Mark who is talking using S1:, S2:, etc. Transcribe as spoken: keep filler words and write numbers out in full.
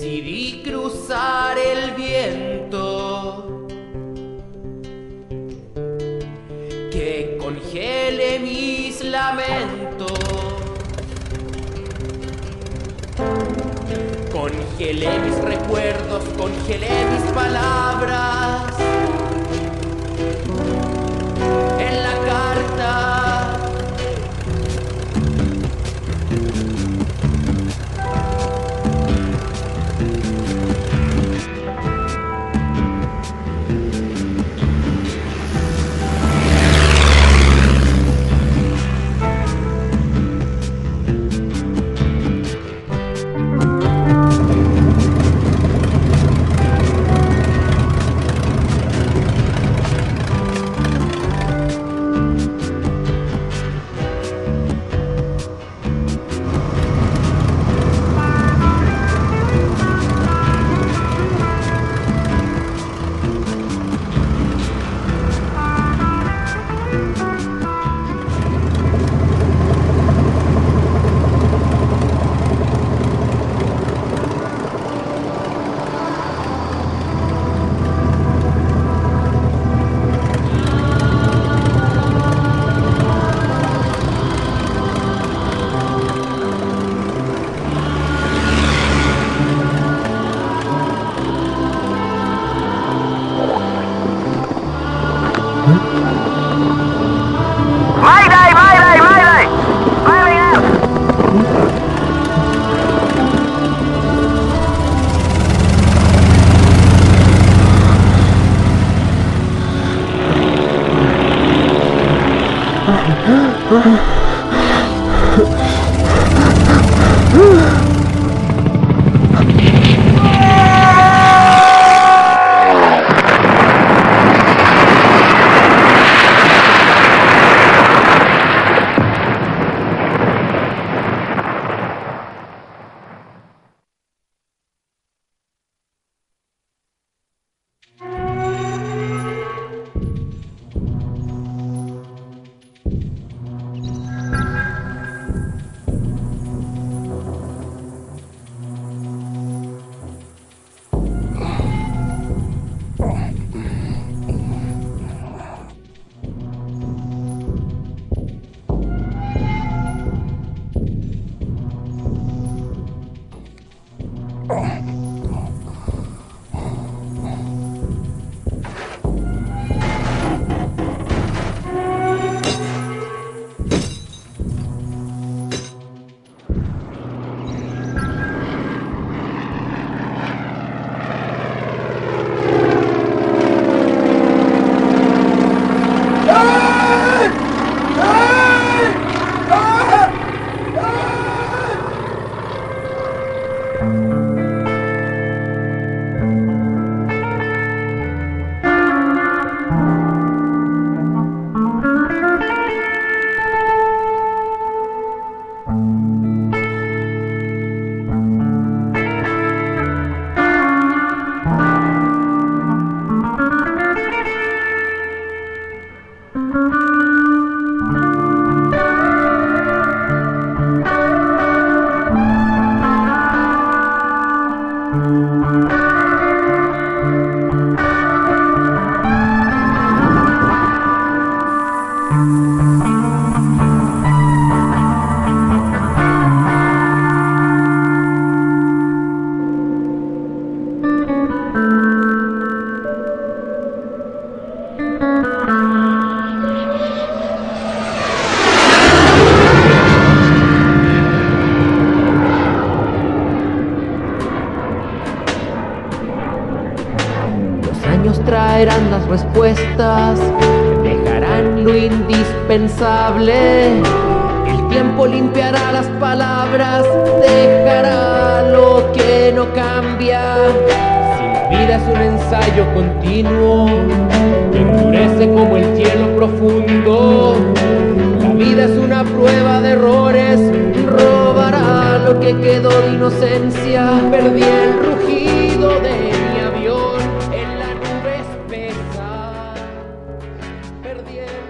S1: decidí cruzar el viento que congele mis lamentos. Congelé mis recuerdos, congelé mis palabras en la carta.
S2: Mayday, mayday, mayday! Bailing out!
S1: Traerán las respuestas, dejarán lo indispensable. El tiempo limpiará las palabras, dejará lo que no cambia. Si la vida es un ensayo continuo, endurece como el cielo profundo. La vida es una prueba de errores, robará lo que quedó de inocencia. Perdí el rugido de mi avión en la nube espesa. Perdí el